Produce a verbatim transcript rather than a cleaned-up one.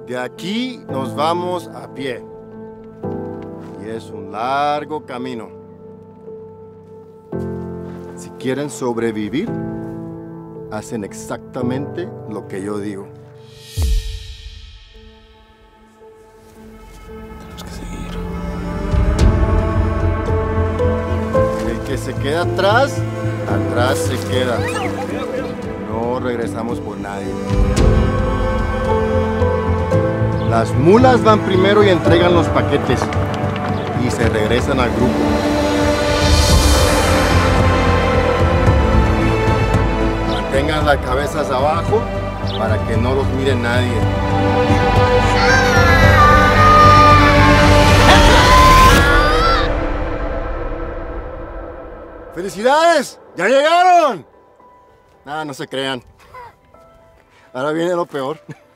De aquí nos vamos a pie. Y es un largo camino. Si quieren sobrevivir, hacen exactamente lo que yo digo. Tenemos que seguir. El que se queda atrás, atrás se queda. No regresamos por nadie. Las mulas van primero y entregan los paquetes y se regresan al grupo. Mantengan las cabezas abajo para que no los mire nadie. ¡Felicidades! ¡Ya llegaron! Nada, no se crean. Ahora viene lo peor.